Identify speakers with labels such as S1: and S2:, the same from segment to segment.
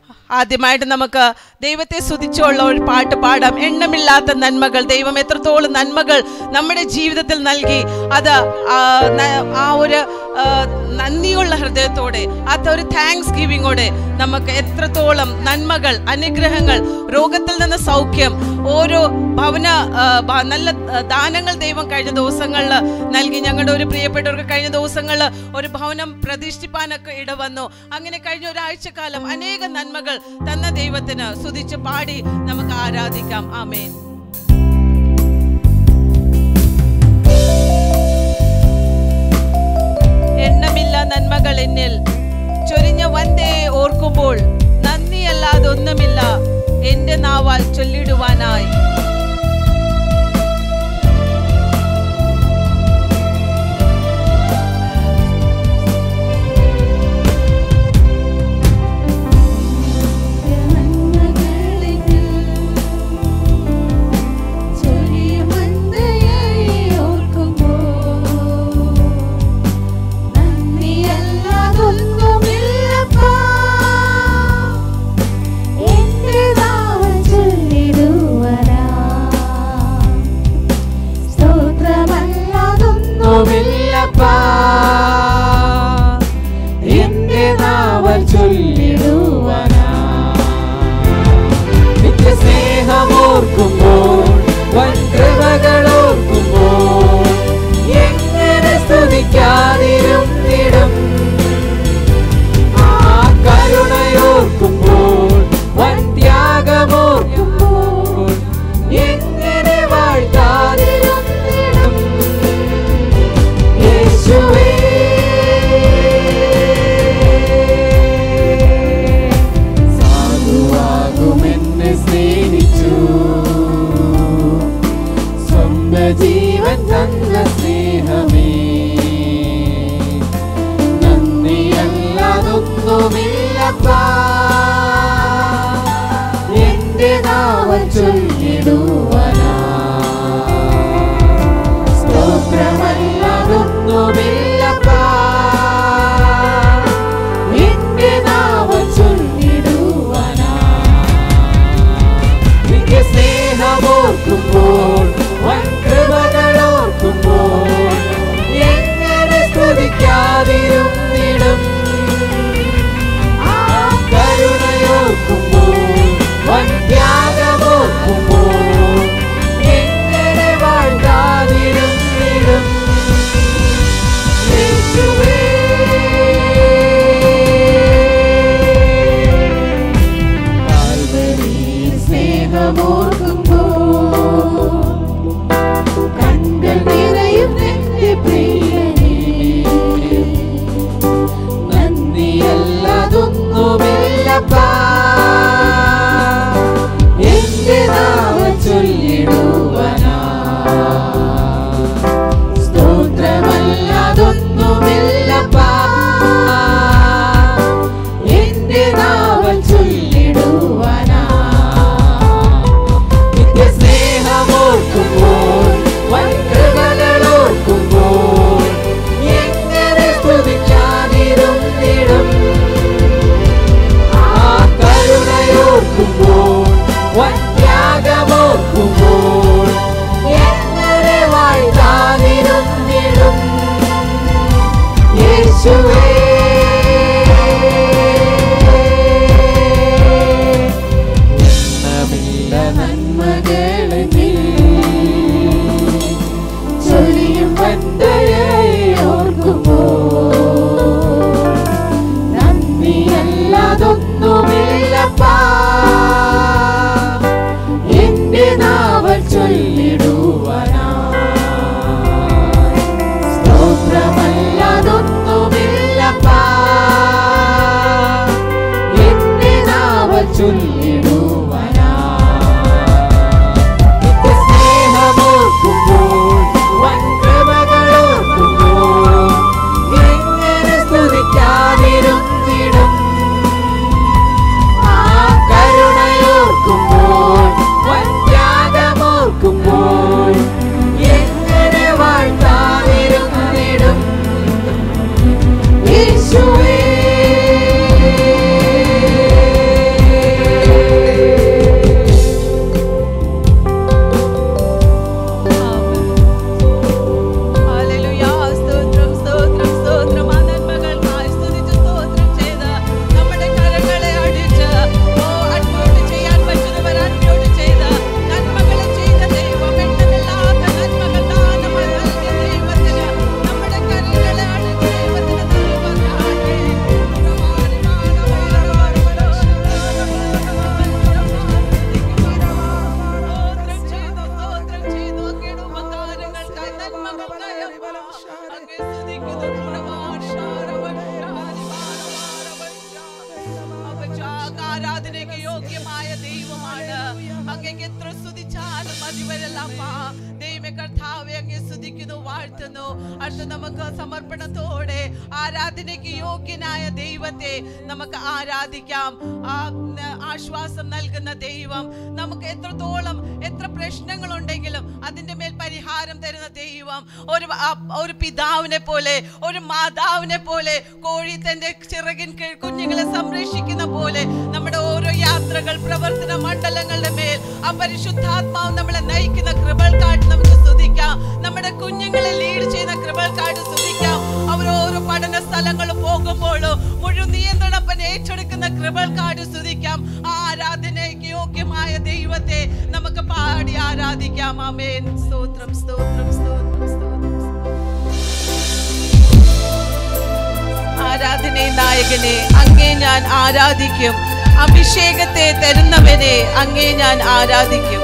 S1: ആദ്യമായിട്ട് നമുക്ക് ദൈവത്തെ സ്തുതിച്ചുള്ള ഒരു പാട്ട് പാടാം. എണ്ണമില്ലാത്ത നന്മകൾ, ദൈവം എത്രത്തോളം നന്മകൾ നമ്മുടെ ജീവിതത്തിൽ നൽകി, അത് ആ ഒരു നന്ദിയുള്ള ഹൃദയത്തോടെ, അതൊരു താങ്ക്സ് ഗിവിങ്ങോടെ നമുക്ക് എത്രത്തോളം നന്മകൾ, അനുഗ്രഹങ്ങൾ, രോഗത്തിൽ നിന്ന് സൗഖ്യം, ഓരോ ഭവന നല്ല ദാനങ്ങൾ ദൈവം കഴിഞ്ഞ ദിവസങ്ങളിൽ നൽകി. ഞങ്ങളുടെ ഒരു പ്രിയപ്പെട്ടവർക്ക് കഴിഞ്ഞ ദിവസങ്ങളിൽ ഒരു ഭവനം പ്രതിഷ്ഠിപ്പാനൊക്കെ ഇടവന്നു. അങ്ങനെ കഴിഞ്ഞ ഒരാഴ്ചക്കാലം അനേക നന്മകൾ തന്ന ദൈവത്തിന് സ്തുതിച്ച് പാടി നമുക്ക് ആരാധിക്കാം. ആമേൻ. എണ്ണമില്ല നന്മകൾ എന്നിൽ ചൊരിഞ്ഞ വന്ദേ ഓർക്കുമ്പോൾ നന്ദിയല്ലാതൊന്നുമില്ല എന്റെ നാവാൽ ചൊല്ലിടുവാനായി. നമുക്ക് ആരാധനയ്ക്ക് യോഗ്യമായ ദൈവമാണ്. അങ്ങേക്ക് എത്ര സ്തുതിച്ചാലും മതി വരല്ലപ്പാ. ദൈവമേ കർത്താവേ, അങ്ങേ സ്തുതിക്കുന്നു, വാഴ്ത്തുന്നു. അടുത്ത നമുക്ക് സമർപ്പണത്തോടെ ആരാധനയ്ക്ക് യോഗ്യനായ ദൈവത്തെ നമുക്ക് ആരാധിക്കാം. ആശ്വാസം നൽകുന്ന ദൈവം, നമുക്ക് എത്ര പ്രശ്നങ്ങളുണ്ടെങ്കിലും അതിന്റെ മേൽ പരിഹാരം തരുന്ന ദൈവം, ഒരു പിതാവിനെ പോലെ, ഒരു മാതാവിനെ പോലെ, കോഴി തന്റെ ചിറകിൻ കീഴ് കുഞ്ഞുങ്ങളെ സംരക്ഷിക്കുന്ന പോലെ നമ്മുടെ ഓരോ യാത്രകൾ, പ്രവർത്തന മണ്ഡലങ്ങളുടെ മേൽ ആ പരിശുദ്ധാത്മാവ് നമ്മളെ നയിക്കുന്ന കൃപകൾക്കായിട്ട് നമുക്ക് സ്തുതിക്കാം. നമ്മുടെ കുഞ്ഞുങ്ങളെ ലീഡ് ചെയ്യുന്ന കൃപകൾക്കായിട്ട് സ്തുതിക്കാം. അവർ ഓരോ പഠന സ്ഥലങ്ങളിൽ പോകുമ്പോഴും മുഴുവൻ നിയന്ത്രണം ഏറ്റെടുക്കുന്ന കൃപകൾക്കായിട്ട് സ്തുതിക്കാം. ആ ആരാധനയ്ക്ക് യോഗ്യമായ ദൈവത്തെ നമുക്ക് പാടി ആരാധിക്കാം. ആമേൻ. സ്തോത്രം, സ്തോത്രം, സ്തോത്രം, സ്തോത്രം. ആരാധനേ നായകനെ, അങ്ങേ ഞാൻ ആരാധിക്കും. അഭിഷേകത്തെ തരുന്നവനെ അങ്ങേ ഞാൻ ആരാധിക്കും.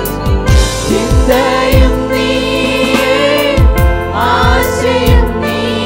S2: ചിന്തയും നീ, ആശയും നീ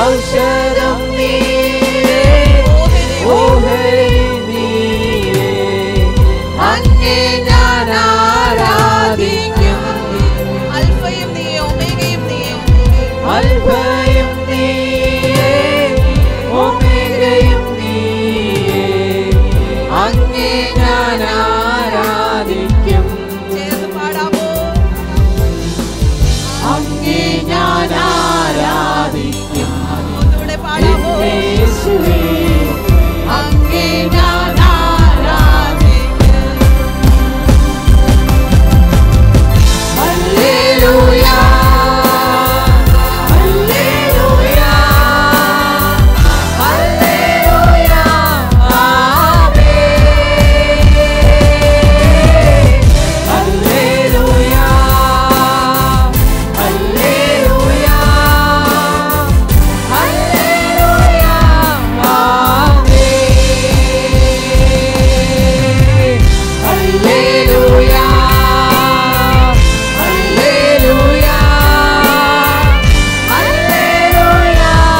S2: ഔഷധം നീയേ, ഓഹരി നീയേ, അങ്ങേ ഞാൻ ആരാധിക്കും.
S1: അൽഫയും നീയേ, ഒമേഗയും നീയേ,
S2: അൽഫയും നീയേ, ഒമേഗയും നീയേ, അങ്ങേ ഞാൻ ആരാധിക്കും.
S1: ചേർന്ന് പാടാമോ?
S2: അങ്ങേ ഞാൻ ആരാധിക്കും.
S1: ഒന്നുകൂടെ പാടാമോ?
S2: യേശുവേ, അങ്ങേ ഞാൻ
S1: ആരാധിക്കും.
S2: ഹല്ലേലൂയ, ഹല്ലേലൂയ, ഹല്ലേലൂയ, ആമേൻ. ഹല്ലേലൂയ, ഹല്ലേലൂയ, ഹല്ലേലൂയ, ആമേൻ. ഹല്ലേലൂയ, ഹല്ലേലൂയ, ഹല്ലേലൂയ,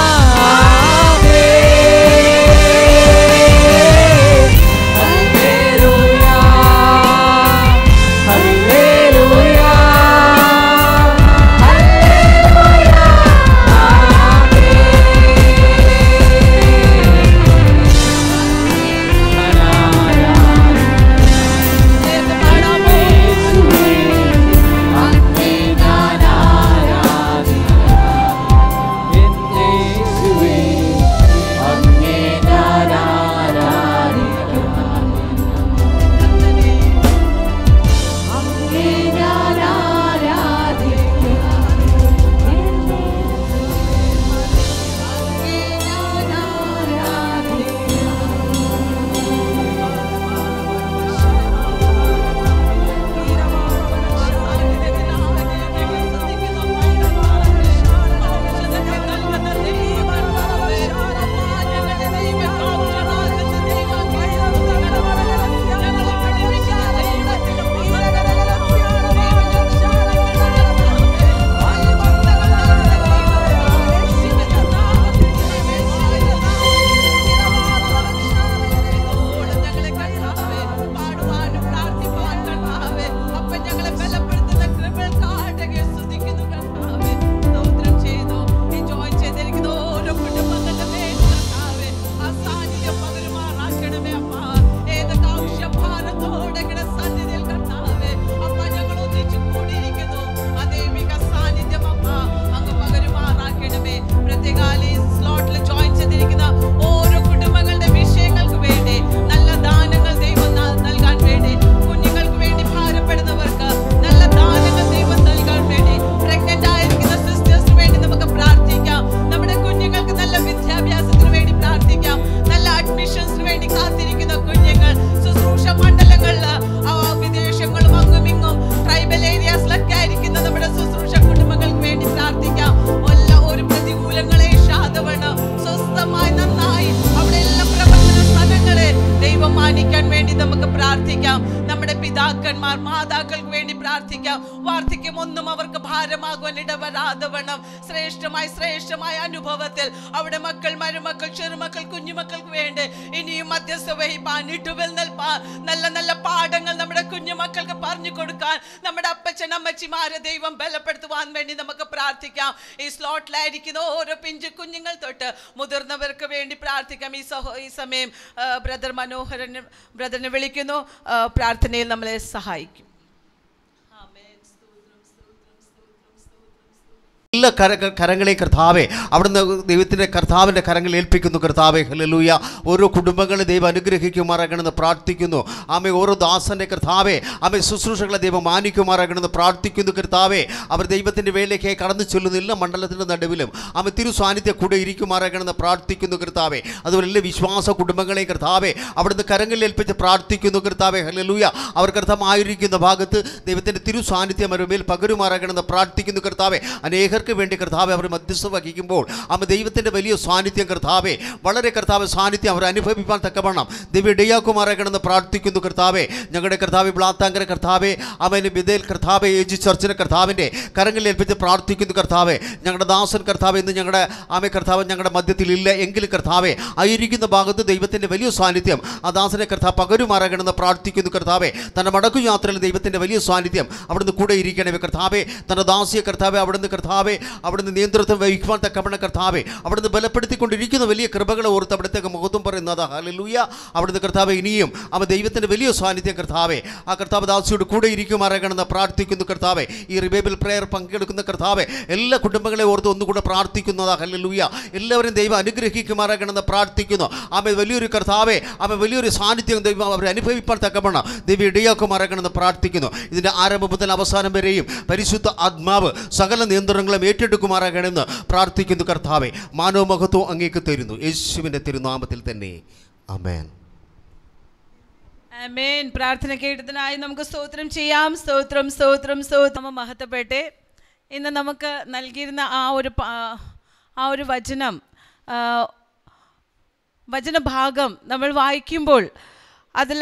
S2: ആമേൻ. ഹല്ലേലൂയ, ഹല്ലേലൂയ,
S1: ചേർന്ന് പാടാമോ? പിതാക്കന്മാർ മാതാക്കൾക്ക് വേണ്ടി പ്രാർത്ഥിക്കാം. വാർദ്ധക്യം ഒന്നും അവർക്ക് ഭാരമാകുവാൻ ഇടവരാതെ വണ്ണം ശ്രേഷ്ഠമായ അനുഭവത്തിൽ അവിടെ മക്കൾ, മരുമക്കൾ, ചെറുമക്കൾ, കുഞ്ഞുമക്കൾക്ക് വേണ്ടി ഇനിയും മധ്യസ്ഥ വഹിപ്പാൻ, ഇട്ടുവൽ നിൽപ്പാൻ, നല്ല നല്ല പാഠങ്ങൾ നമ്മുടെ കുഞ്ഞുമക്കൾക്ക് പറഞ്ഞു കൊടുക്കാൻ നമ്മുടെ അപ്പച്ചൻ അമ്മച്ചിമാരെ ദൈവം ബലപ്പെടുത്തുവാൻ വേണ്ടി നമുക്ക് പ്രാർത്ഥിക്കാം. ഈ സ്ലോട്ടിലായിരിക്കുന്ന ഓരോ പിഞ്ചു കുഞ്ഞുങ്ങൾ തൊട്ട് മുതിർന്നവർക്ക് വേണ്ടി പ്രാർത്ഥിക്കാം. ഈ സമയം ബ്രദർ ബ്രദറിനെ വിളിക്കുന്നു, പ്രാർത്ഥനയിൽ നമ്മളെ സഹായിക്കും.
S3: എല്ലാ കരങ്ങളെയും കർത്താവെ അവിടുന്ന് ദൈവത്തിൻ്റെ കർത്താവിൻ്റെ കരങ്ങളിൽ ഏൽപ്പിക്കുന്നു. കർത്താവെ ഹല്ലേലൂയ. ഓരോ കുടുംബങ്ങളെ ദൈവം അനുഗ്രഹിക്കുമാറാകണമെന്ന് പ്രാർത്ഥിക്കുന്നു. ആമേ ഓരോ ദാസൻ്റെ കർത്താവെ ആമേ ശുശ്രൂഷകളെ ദൈവം മാനിക്കുമാറാകണമെന്ന് പ്രാർത്ഥിക്കുന്നു. കർത്താവെ അവർ ദൈവത്തിൻ്റെ വേലയ്ക്കായി കടന്നു ചെല്ലുന്ന എല്ലാ മണ്ഡലത്തിൻ്റെ നടുവിലും ആമേ തിരു സാന്നിധ്യം കൂടെ ഇരിക്കുമാറാകണമെന്ന് പ്രാർത്ഥിക്കുന്നു. കർത്താവെ അതുപോലെ എല്ലാ വിശ്വാസ കുടുംബങ്ങളെയും കർത്താവെ അവിടുന്ന് കരങ്ങളിൽ ഏൽപ്പിച്ച് പ്രാർത്ഥിക്കുന്നു. കർത്താവെ ഹല്ലേലൂയ. അവർ കർത്താവായിരിക്കുന്ന ഭാഗത്ത് ദൈവത്തിൻ്റെ തിരു സാന്നിധ്യം അവരുടെ മേൽ പകരുമാറാകണമെന്ന് പ്രാർത്ഥിക്കുന്നു. കർത്താവെ അനേകർ ചിലർക്ക് വേണ്ടി കർത്താവെ അവർ മധ്യസ്ഥ വഹിക്കുമ്പോൾ ദൈവത്തിൻ്റെ വലിയ സാന്നിധ്യം കർത്താവെ, വളരെ കർത്താവ് സാന്നിധ്യം അവർ അനുഭവിപ്പാൻ തക്കവണ്ണം ദൈവം ഇടയാക്കുമാറാകണമെന്ന് പ്രാർത്ഥിക്കുന്നു കർത്താവെ. ഞങ്ങളുടെ കർത്താവ് ബ്ലാത്താങ്കര കർത്താവെ, അവന് ബിദേൽ കർത്താവെ, ഏജി ചർച്ചിനെ കർത്താവിൻ്റെ കരങ്ങളിൽ ഏൽപ്പിച്ച് പ്രാർത്ഥിക്കുന്നു കർത്താവെ. ഞങ്ങളുടെ ദാസൻ കർത്താവ് ഇന്ന് ഞങ്ങളുടെ കർത്താവ് ഞങ്ങളുടെ മധ്യത്തിൽ ഇല്ല എങ്കിലും കർത്താവെ, ആയിരിക്കുന്ന ഭാഗത്ത് ദൈവത്തിൻ്റെ വലിയ സാന്നിധ്യം ആ ദാസനെ കർത്താവ് പകരുമാറാകണമെന്ന് പ്രാർത്ഥിക്കുന്നു കർത്താവെ. തൻ്റെ മടക്കു യാത്രയിൽ ദൈവത്തിൻ്റെ വലിയ സാന്നിധ്യം അവിടുന്ന് കൂടെ ഇരിക്കണമേ കർത്താവെ. തൻ്റെ ദാസിയെ കർത്താവെ അവിടുന്ന് നിയന്ത്രിത്വം വഹിക്കുവാൻ തക്കവണ്ണം കർത്താവെ അവിടുന്ന് ബലപ്പെടുത്തിക്കൊണ്ടിരിക്കുന്ന വലിയ കൃപകളെ ഓർത്ത് അവിടുത്തേക്ക് മുഖത്തും പറയുന്നത് ഹല്ലേലൂയ. അവിടുന്ന് കർത്താവ് ഇനിയും ദൈവത്തിൻ്റെ വലിയ സാന്നിധ്യം കർത്താവെ ആ കർത്താവ് ദാസിയോട് കൂടെ ഇരിക്കുമാറാകണമെന്ന് പ്രാർത്ഥിക്കുന്നു കർത്താവെ. ഈ റിവൈവൽ പ്രെയർ പങ്കെടുക്കുന്ന കർത്താവെ എല്ലാ കുടുംബങ്ങളെ ഓർത്ത് ഒന്നുകൂടെ പ്രാർത്ഥിക്കുന്നത് ഹല്ലേലൂയ. എല്ലാവരും ദൈവം അനുഗ്രഹിക്കുമാറാകണമെന്ന് പ്രാർത്ഥിക്കുന്നു. വലിയൊരു കർത്താവെ വലിയൊരു സാന്നിധ്യം ദൈവം അവർ അനുഭവിപ്പാൻ തക്കവണ്ണം ദൈവം ഇടയാക്കുമാറാകണമെന്ന് പ്രാർത്ഥിക്കുന്നു. ഇതിൻ്റെ ആരംഭം മുതൽ അവസാനം വരെയും പരിശുദ്ധ ആത്മാവ് സകല നിയന്ത്രണങ്ങളും ഏറ്റെടുക്കുമാറാകണമെന്ന് പ്രാർത്ഥിക്കുന്നു കർത്താവെ. മാനവമഹത്വം അങ്ങേക്ക് തരുന്നു യേശുവിൻ്റെ തിരുനാമത്തിൽ തന്നെ. ആമേൻ.
S1: ആമേൻ. പ്രാർത്ഥന കേട്ടതിനായി നമുക്ക് സ്തോത്രം ചെയ്യാം. സ്തോത്രം സ്തോത്രം സ്തോത്രം മഹത്വപ്പെട്ടെ. ഇന്ന് നമുക്ക് നൽകിയിരുന്ന ആ ഒരു വചനഭാഗം നമ്മൾ വായിക്കുമ്പോൾ അതിൽ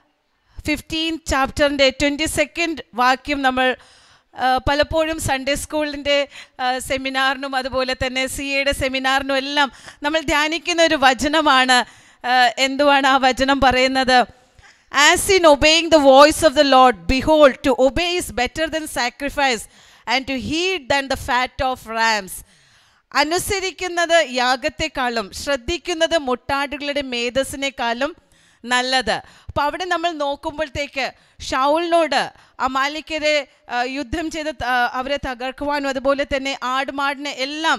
S1: 15 ചാപ്റ്ററിൻ്റെ 22 വാക്യം നമ്മൾ പലപ്പോഴും സൺഡേ സ്കൂളിൻ്റെ സെമിനാറിനും അതുപോലെ തന്നെ CAയുടെ സെമിനാറിനും എല്ലാം നമ്മൾ ധ്യാനിക്കുന്ന ഒരു വചനമാണ്. എന്തുവാണ് ആ വചനം പറയുന്നത്? As in obeying the voice of the Lord, behold, to obey is better than sacrifice, and to heed than the fat of rams. അനുസരിക്കുന്നത് യാഗത്തെക്കാളും ശ്രദ്ധിക്കുന്നത് മുട്ടാടുകളുടെ മേധസ്സിനേക്കാളും നല്ലത്. അപ്പോൾ അവിടെ നമ്മൾ നോക്കുമ്പോഴത്തേക്ക് ഷൗലിനോട് അമാലിക്കരെ യുദ്ധം ചെയ്ത് അവരെ തകർക്കുവാനും അതുപോലെ തന്നെ ആടുമാടിനെ എല്ലാം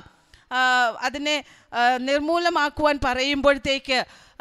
S1: അതിനെ നിർമൂലമാക്കുവാൻ പറയുമ്പോഴത്തേക്ക്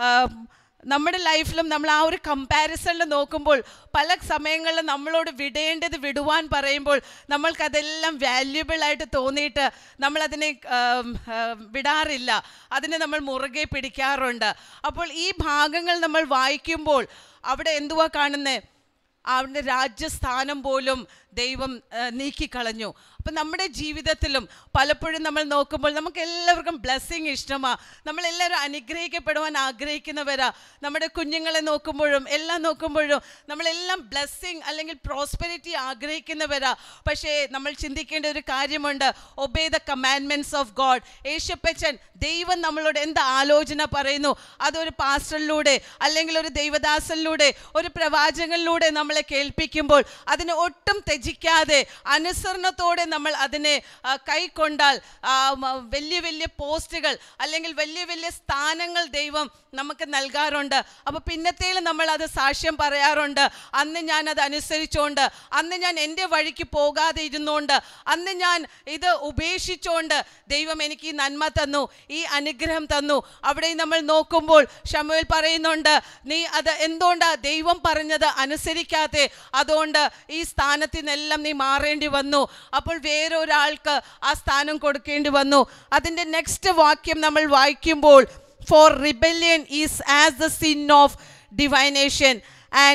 S1: നമ്മുടെ ലൈഫിലും നമ്മൾ ആ ഒരു കമ്പാരിസണിൽ നോക്കുമ്പോൾ പല സമയങ്ങളിലും നമ്മളോട് വിടേണ്ടത് വിടുവാൻ പറയുമ്പോൾ നമ്മൾക്കതെല്ലാം വാല്യുബിളായിട്ട് തോന്നിയിട്ട് നമ്മളതിനെ വിടാറില്ല, അതിനെ നമ്മൾ മുറുകെ പിടിക്കാറുണ്ട്. അപ്പോൾ ഈ ഭാഗങ്ങൾ നമ്മൾ വായിക്കുമ്പോൾ അവിടെ എന്തുവാ കാണുന്നത്? അവൻ്റെ രാജ്യസ്ഥാനം പോലും ദൈവം നീക്കിക്കളഞ്ഞു. അപ്പം നമ്മുടെ ജീവിതത്തിലും പലപ്പോഴും നമ്മൾ നോക്കുമ്പോൾ നമുക്ക് എല്ലാവർക്കും ബ്ലെസ്സിങ് ഇഷ്ടമാണ്, നമ്മളെല്ലാവരും അനുഗ്രഹിക്കപ്പെടുവാൻ ആഗ്രഹിക്കുന്നവരാ. നമ്മുടെ കുഞ്ഞുങ്ങളെ നോക്കുമ്പോഴും എല്ലാം നോക്കുമ്പോഴും നമ്മളെല്ലാം ബ്ലെസ്സിങ് അല്ലെങ്കിൽ പ്രോസ്പെരിറ്റി ആഗ്രഹിക്കുന്നവരാ. പക്ഷേ നമ്മൾ ചിന്തിക്കേണ്ട ഒരു കാര്യമുണ്ട്, obey the commandments of God. യേശുപ്പച്ചൻ ദൈവം നമ്മളോട് എന്ത് ആലോചന പറയുന്നു അതൊരു പാസ്റ്ററിലൂടെ അല്ലെങ്കിൽ ഒരു ദൈവദാസനിലൂടെ ഒരു പ്രവാചകനിലൂടെ നമ്മളെ കേൾപ്പിക്കുമ്പോൾ അതിനെ ഒട്ടും ത്യജിക്കാതെ അനുസരണത്തോടെ നമ്മൾ അതിനെ കൈക്കൊണ്ടാൽ വലിയ വലിയ പോസ്റ്റുകൾ അല്ലെങ്കിൽ വലിയ വലിയ സ്ഥാനങ്ങൾ ദൈവം നമുക്ക് നൽകാറുണ്ട്. അപ്പോൾ പിന്നത്തേൽ നമ്മൾ അത് സാക്ഷ്യം പറയാറുണ്ട്, അന്ന് ഞാൻ അത് അനുസരിച്ചുകൊണ്ട്, അന്ന് ഞാൻ എൻ്റെ വഴിക്ക് പോകാതെ ഇരുന്നുകൊണ്ട്, അന്ന് ഞാൻ ഇത് ഉപേക്ഷിച്ചുകൊണ്ട് ദൈവം എനിക്ക് ഈ നന്മ തന്നു, ഈ അനുഗ്രഹം തന്നു. അവിടെ നമ്മൾ നോക്കുമ്പോൾ ശമൂവേൽ പറയുന്നുണ്ട്, നീ അത് എന്തുകൊണ്ടാണ് ദൈവം പറഞ്ഞത് അനുസരിക്കാതെ, അതുകൊണ്ട് ഈ സ്ഥാനത്തിൽ നിന്നെല്ലാം നീ മാറേണ്ടി വന്നു. അപ്പോൾ വേറൊരാൾക്ക് ആ സ്ഥാനം കൊടുക്കേണ്ടി വന്നു. അതിൻ്റെ നെക്സ്റ്റ് വാക്യം നമ്മൾ വായിക്കുമ്പോൾ, for rebellion is as the sin of divination, and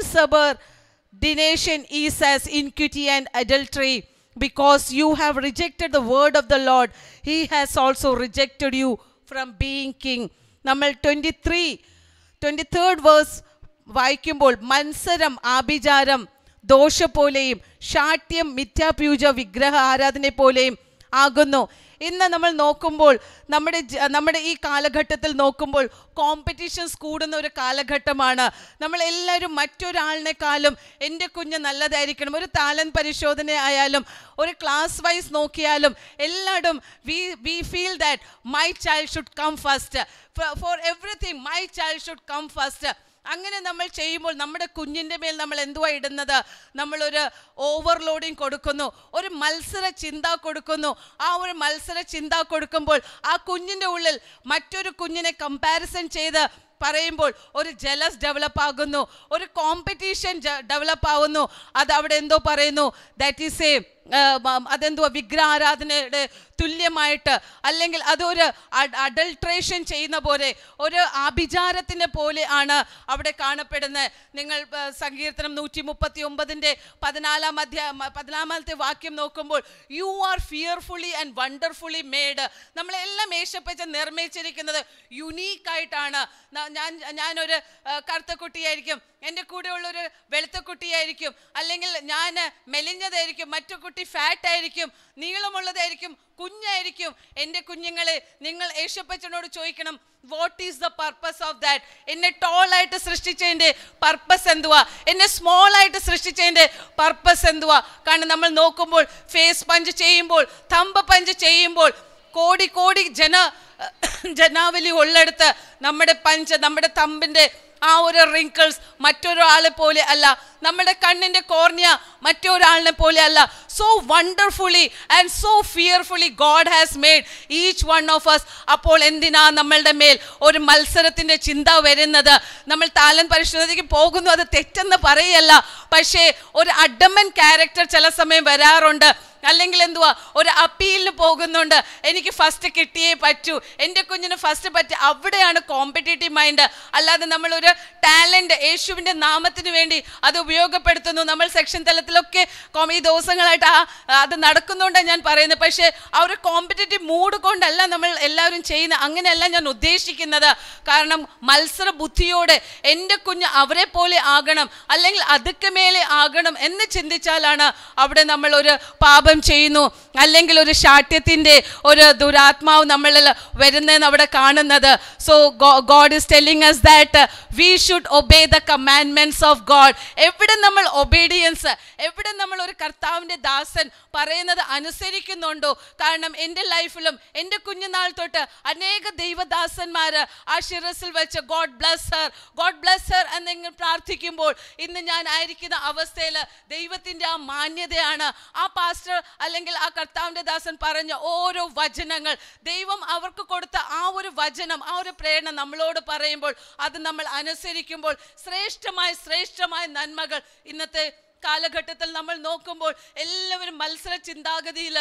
S1: insubordination is as iniquity and adultery. Because you have rejected the word of the Lord, he has also rejected you from being king. നമ്മൾ 23rd verse വായിക്കുമ്പോൾ, മത്സരം ആഭിചാരം ദോഷപ്പോലെയും ശാഠ്യം മിഥ്യാപൂജ വിഗ്രഹ ആരാധന പോലെയും ആകുന്നു. ഇന്ന് നമ്മൾ നോക്കുമ്പോൾ നമ്മുടെ ഈ കാലഘട്ടത്തിൽ നോക്കുമ്പോൾ കോമ്പറ്റീഷൻസ് കൂടുന്ന ഒരു കാലഘട്ടമാണ്. നമ്മളെല്ലാവരും മറ്റൊരാളിനേക്കാളും എൻ്റെ കുഞ്ഞ് നല്ലതായിരിക്കണം, ഒരു ടാലൻറ്റ് പരിശോധന ആയാലും ഒരു ക്ലാസ് വൈസ് നോക്കിയാലും എല്ലായിടും we feel that my child should come first. For everything my child should come first. അങ്ങനെ നമ്മൾ ചെയ്യുമ്പോൾ നമ്മുടെ കുഞ്ഞിൻ്റെ മേൽ നമ്മൾ എന്തുവാ ഇടുന്നത്? നമ്മളൊരു ഓവർലോഡിങ് കൊടുക്കുന്നു, ഒരു മത്സര ചിന്ത കൊടുക്കുന്നു. ആ ഒരു മത്സര ചിന്ത കൊടുക്കുമ്പോൾ ആ കുഞ്ഞിൻ്റെ ഉള്ളിൽ മറ്റൊരു കുഞ്ഞിനെ കമ്പാരിസൺ ചെയ്ത് പറയുമ്പോൾ ഒരു ജലസ് ഡെവലപ്പ് ആകുന്നു, ഒരു കോമ്പറ്റീഷൻ ഡെവലപ്പ് ആവുന്നു. അത് അവിടെ എന്തോ പറയുന്നു, ദാറ്റ് ഈസ് എ അതെന്തുവാ വിഗ്രഹാരാധനയുടെ തുല്യമായിട്ട്, അല്ലെങ്കിൽ അതൊരു അഡൾട്രേഷൻ ചെയ്യുന്ന പോലെ, ഒരു ആഭിചാരത്തിൻ്റെ പോലെ ആണ് അവിടെ കാണപ്പെടുന്നത്. നിങ്ങൾ സങ്കീർത്തനം 139 14 വാക്യം നോക്കുമ്പോൾ, you are fearfully and wonderfully made. നമ്മളെല്ലാം യേശപ്പച്ച നിർമ്മിച്ചിരിക്കുന്നത് യുണീക്കായിട്ടാണ്. ഞാനൊരു കറുത്ത കുട്ടിയായിരിക്കും, എൻ്റെ കൂടെയുള്ളൊരു വെളുത്ത കുട്ടിയായിരിക്കും, അല്ലെങ്കിൽ ഞാൻ മെലിഞ്ഞതായിരിക്കും, മറ്റു കുട്ടി ഫാറ്റ് ആയിരിക്കും, നീളമുള്ളതായിരിക്കും, കുഞ്ഞായിരിക്കും. എൻ്റെ കുഞ്ഞുങ്ങളെ, നിങ്ങൾ യേശപ്പച്ചനോട് ചോദിക്കണം, what is the purpose of that? എന്നെ ടോളായിട്ട് സൃഷ്ടിച്ചതിൻ്റെ പർപ്പസ് എന്തുവാ? എന്നെ സ്മോൾ ആയിട്ട് സൃഷ്ടിച്ചതിൻ്റെ പർപ്പസ് എന്തുവാ? കാരണം നമ്മൾ നോക്കുമ്പോൾ, ഫേസ് പഞ്ച് ചെയ്യുമ്പോൾ, തമ്പ് പഞ്ച് ചെയ്യുമ്പോൾ, കോടി കോടി ജനാവലി ഉള്ളെടുത്ത് നമ്മുടെ പഞ്ച്, നമ്മുടെ തമ്പിൻ്റെ ആ ഒരു റിങ്കിൾസ് മറ്റൊരാളെ പോലെ അല്ല, നമ്മുടെ കണ്ണിൻ്റെ കോർണിയ മറ്റൊരാളിനെ പോലെ അല്ല. So wonderfully and so fearfully God has made each one of us. അപ്പോൾ എന്തിനാ നമ്മളുടെ മേൽ ഒരു മത്സരത്തിൻ്റെ ചിന്ത വരുന്നത്? നമ്മൾ താലന്ത് പരിശോധനയ്ക്ക് പോകുന്നു, അത് തെറ്റെന്ന് പറയല്ല, പക്ഷേ ഒരു അഡമൻ ക്യാരക്ടർ ചില സമയം വരാറുണ്ട്. അല്ലെങ്കിൽ എന്തുവാ, ഒരു അപ്പീലിന് പോകുന്നുണ്ട്, എനിക്ക് ഫസ്റ്റ് കിട്ടിയേ പറ്റൂ, എൻ്റെ കുഞ്ഞിന് ഫസ്റ്റ് പറ്റി. അവിടെയാണ് കോമ്പറ്റേറ്റീവ് മൈൻഡ്. അല്ലാതെ നമ്മളൊരു ടാലൻറ്റ് യേശുവിൻ്റെ നാമത്തിന് വേണ്ടി അത് ഉപയോഗപ്പെടുത്തുന്നു. നമ്മൾ സെക്ഷൻ തലത്തിലൊക്കെ ഈ ദിവസങ്ങളായിട്ട് അത് നടക്കുന്നുണ്ടാണ് ഞാൻ പറയുന്നത്. പക്ഷേ ആ ഒരു കോമ്പറ്റേറ്റീവ് മൂഡ് കൊണ്ടല്ല നമ്മൾ എല്ലാവരും ചെയ്യുന്നത്. അങ്ങനെയല്ല ഞാൻ ഉദ്ദേശിക്കുന്നത്. കാരണം മത്സര ബുദ്ധിയോടെ എൻ്റെ കുഞ്ഞ് അവരെ പോലെ ആകണം, അല്ലെങ്കിൽ അതൊക്കെ മേലെ ആകണം എന്ന് ചിന്തിച്ചാലാണ് അവിടെ നമ്മൾ ഒരു പാപം ചെയ്യുന്നു, അല്ലെങ്കിൽ ഒരു ശാഠ്യത്തിൻ്റെ ഒരു ദുരാത്മാവ് നമ്മളിൽ വരുന്നതെന്ന് അവിടെ കാണുന്നത്. So God is telling us that we should obey the commandments of God. എവിടെ നമ്മൾ ഒബീഡിയൻസ്, എവിടെ നമ്മൾ ഒരു കർത്താവിൻ്റെ ദാസൻ പറയുന്നത് അനുസരിക്കുന്നുണ്ടോ? കാരണം എൻ്റെ ലൈഫിലും എൻ്റെ കുഞ്ഞുനാൾ തൊട്ട് അനേക ദൈവദാസന്മാർ ആ ശിരസിൽ വെച്ച് ഗോഡ് ബ്ലസ് ഹർ എന്നിങ്ങനെ പ്രാർത്ഥിക്കുമ്പോൾ, ഇന്ന് ഞാൻ ആയിരിക്കുന്ന അവസ്ഥയിൽ ദൈവത്തിൻ്റെ ആ മാന്യതയാണ്. ആ പാസ്റ്റർ അല്ലെങ്കിൽ ആ കർത്താവിൻ്റെ ദാസൻ പറഞ്ഞ ഓരോ വചനങ്ങൾ, ദൈവം അവർക്ക് കൊടുത്ത ആ ഒരു വചനം, ആ ഒരു പ്രേരണ നമ്മളോട് പറയുമ്പോൾ, അത് നമ്മൾ അനുസരിക്കുമ്പോൾ ശ്രേഷ്ഠമായ നന്മകൾ ഇന്നത്തെ കാലഘട്ടത്തിൽ നമ്മൾ നോക്കുമ്പോൾ എല്ലാവരും മത്സര ചിന്താഗതിയിൽ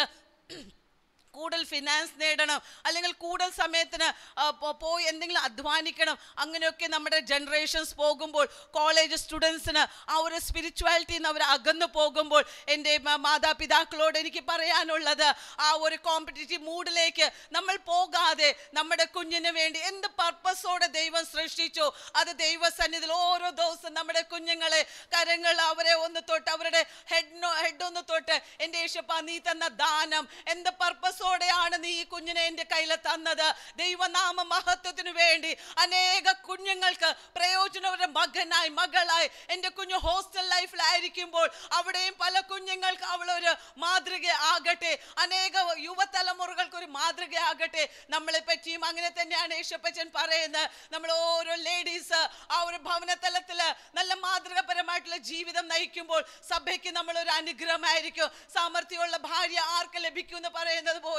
S1: കൂടുതൽ ഫിനാൻസ് നേടണം, അല്ലെങ്കിൽ കൂടുതൽ സമയത്തിന് പോയി എന്തെങ്കിലും അധ്വാനിക്കണം. അങ്ങനെയൊക്കെ നമ്മുടെ ജനറേഷൻസ് പോകുമ്പോൾ, കോളേജ് സ്റ്റുഡൻസിന് ആ ഒരു സ്പിരിച്വാലിറ്റിയിൽ നിന്ന് അവർ അകന്നു പോകുമ്പോൾ, എൻ്റെ മാതാപിതാക്കളോട് എനിക്ക് പറയാനുള്ളത്, ആ ഒരു കോമ്പറ്റീറ്റീവ് മൂഡിലേക്ക് നമ്മൾ പോകാതെ നമ്മുടെ കുഞ്ഞിന് വേണ്ടി എന്ത് പർപ്പസോടെ ദൈവം സൃഷ്ടിച്ചു അത് ദൈവസന്നിധിയിൽ ഓരോ ദിവസം നമ്മുടെ കുഞ്ഞുങ്ങളെ കരങ്ങൾ അവരെ ഒന്ന് തൊട്ട്, അവരുടെ ഹെഡ് ഒന്ന് തൊട്ട്, എൻ്റെ യേശുപ്പാ നീ തന്ന ദാനം എന്ത് പർപ്പസ് ോടെയാണ് നീ ഈ കുഞ്ഞിനെ എൻ്റെ കയ്യിൽ തന്നത്? ദൈവനാമ മഹത്വത്തിന് വേണ്ടി അനേക കുഞ്ഞുങ്ങൾക്ക് പ്രയോജനവരുടെ മകനായി മകളായി. എൻ്റെ കുഞ്ഞു ഹോസ്റ്റൽ ലൈഫിലായിരിക്കുമ്പോൾ അവിടെയും പല കുഞ്ഞുങ്ങൾക്ക് അവളൊരു മാതൃക ആകട്ടെ, അനേക യുവതലമുറകൾക്ക് ഒരു മാതൃക ആകട്ടെ. നമ്മളെ പറ്റിയും അങ്ങനെ തന്നെയാണ് യേശുപ്പച്ചൻ പറയുന്നത്. നമ്മൾ ഓരോ ലേഡീസ് ആ ഒരു ഭവനതലത്തിൽ നല്ല മാതൃകപരമായിട്ടുള്ള ജീവിതം നയിക്കുമ്പോൾ സഭയ്ക്ക് നമ്മളൊരു അനുഗ്രഹമായിരിക്കും. സാമർത്ഥ്യമുള്ള ഭാര്യ ആർക്ക് ലഭിക്കും എന്ന് പറയുന്നത് പോലെ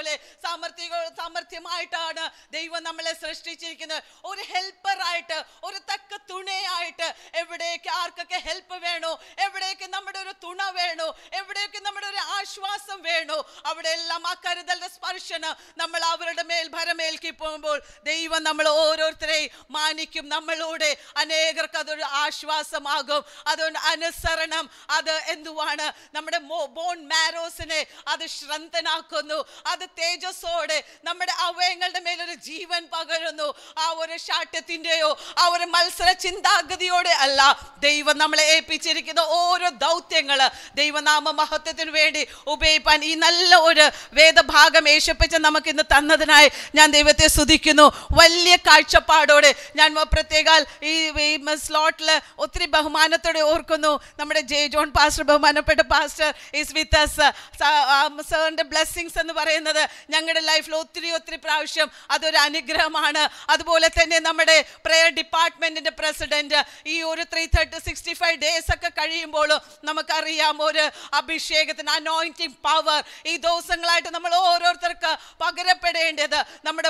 S1: സാമർത്ഥ്യമായിട്ടാണ് ദൈവം നമ്മളെ സൃഷ്ടിച്ചിരിക്കുന്നത്. ഒരു ഹെൽപ്പറായിട്ട്, ഒരു തക്ക തുണയായിട്ട്. എവിടേക്ക് ആർക്കൊക്കെ ഹെൽപ്പ് വേണോ, എവിടേക്ക് നമ്മുടെ ഒരു തുണ വേണോ, എവിടേക്ക് നമ്മുടെ ഒരു ആശ്വാസം വേണോ, അവിടെ എല്ലാം ആ കരുതലിന്റെ സ്പർശനം നമ്മൾ അവരുടെ മേൽ ഭരമേൽക്കിപ്പോകുമ്പോൾ ദൈവം നമ്മൾ ഓരോരുത്തരെയും മാനിക്കും. നമ്മളോട് അനേകർക്ക് അതൊരു ആശ്വാസമാകും. അതുകൊണ്ട് അനുസരണം അത് എന്തുവാണ്, നമ്മുടെ ബോൺ മാരോസിനെ അത് ശ്രദ്ധനാക്കുന്നു. അത് തേജസ്സോടെ നമ്മുടെ അവയവങ്ങളുടെ മേലൊരു ജീവൻ പകരുന്നു. ആ ഒരു ശാഠ്യത്തിൻ്റെയോ ആ ഒരു മത്സര ചിന്താഗതിയോടെ അല്ല ദൈവം നമ്മളെ ഏൽപ്പിച്ചിരിക്കുന്ന ഓരോ ദൗത്യങ്ങള് ദൈവനാമ മഹത്വത്തിന് വേണ്ടി ഉപയോഗിപ്പാൻ ഈ നല്ല ഒരു വേദഭാഗം യേശുപ്പച്ചൻ നമുക്ക് ഇന്ന് തന്നതിനായി ഞാൻ ദൈവത്തെ സ്തുതിക്കുന്നു. വലിയ കാഴ്ചപ്പാടോടെ ഞാൻ പ്രത്യേക ഈ സ്ലോട്ടിൽ ഒത്തിരി ബഹുമാനത്തോടെ ഓർക്കുന്നു. നമ്മുടെ ജോൺ പാസ്റ്റർ, ബഹുമാനപ്പെട്ട പാസ്റ്റർ ഈസ് വിത്ത് us. സാറിൻ്റെ ബ്ലെസ്സിങ്സ് എന്ന് പറയുന്നത് ഞങ്ങളുടെ ലൈഫിൽ ഒത്തിരി പ്രാവശ്യം അതൊരു അനുഗ്രഹമാണ്. അതുപോലെ തന്നെ നമ്മുടെ പ്രെയർ ഡിപ്പാർട്ട്മെന്റിന്റെ പ്രസിഡന്റ് ഈ ഒരു 365 ഡേയ്സ് ഒക്കെ കഴിയുമ്പോഴും നമുക്കറിയാം ഒരു അഭിഷേകത്തിന് അനോയിന്റിങ് പവർ ഈ ദിവസങ്ങളായിട്ട് നമ്മൾ ഓരോരുത്തർക്ക് പകരപ്പെടേണ്ടത് നമ്മുടെ പൂർവ്വ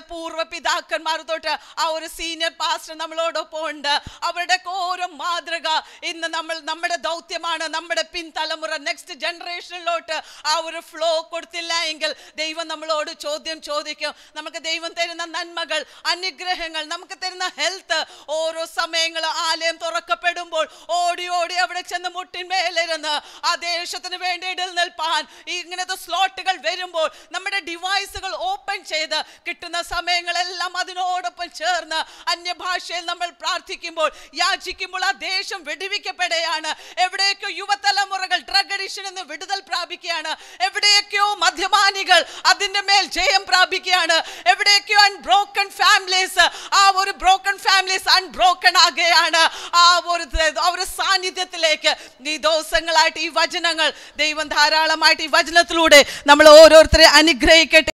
S1: ദൈവപിതാക്കന്മാർ തൊട്ട് ആ ഒരു സീനിയർ പാസ്റ്റർ നമ്മളോടൊപ്പം ഉണ്ട്. അവരുടെ ഓരോ മാതൃക ഇന്ന് നമ്മുടെ ദൗത്യമാണ്. നമ്മുടെ പിൻതലമുറ നെക്സ്റ്റ് ജനറേഷനിലോട്ട് ആ ഒരു ഫ്ലോ കൊടുത്തില്ല എങ്കിൽ ദൈവം നമ്മളോട് ചോദ്യം ചോദിക്കും. നമുക്ക് ദൈവം തരുന്ന നന്മകൾ, അനുഗ്രഹങ്ങൾ, നമുക്ക് തരുന്ന ഹെൽത്ത്, ഓരോ സമയങ്ങൾ ആലയം തുറക്കപ്പെടുമ്പോൾ ഓടി ഓടി അവിടെ ചെന്ന് മുട്ടിന്മേലിരുന്ന് ആ ദേശത്തിന് വേണ്ടി ഇടൽ നിൽപ്പാൻ ഇങ്ങനത്തെ സ്ലോട്ടുകൾ വരുമ്പോൾ നമ്മുടെ ഡിവൈസുകൾ ഓപ്പൺ ചെയ്ത് കിട്ടുന്ന സമയങ്ങളെല്ലാം അതിനോടൊപ്പം ചേർന്ന് അന്യഭാഷയിൽ നമ്മൾ പ്രാർത്ഥിക്കുമ്പോൾ, യാചിക്കുമ്പോൾ ആ ദേശം വെടിവിക്കപ്പെടുകയാണ്. എവിടെയൊക്കെയോ യുവതലമുറകൾ ഡ്രഗ് അഡിക്ഷൻ എന്ന് വിടുതൽ പ്രാപിക്കുകയാണ്. എവിടെയൊക്കെയോ മദ്യപാനികൾ അതിന്റെ മേൽ ജയം പ്രാപിക്കുകയാണ്. എവിടെയൊക്കെയോ അൺബ്രോക്കൺ ഫാമിലീസ്, ആ ഒരു ബ്രോക്കൺ ഫാമിലീസ് അൺബ്രോക്കൺ ആകുകയാണ്. ആ ഒരു സാന്നിധ്യത്തിലേക്ക് ഈ ദിവസങ്ങളായിട്ട് ഈ വചനങ്ങൾ ദൈവം ധാരാളമായിട്ട് ഈ വചനത്തിലൂടെ നമ്മൾ ഓരോരുത്തരെ അനുഗ്രഹിക്കട്ടെ.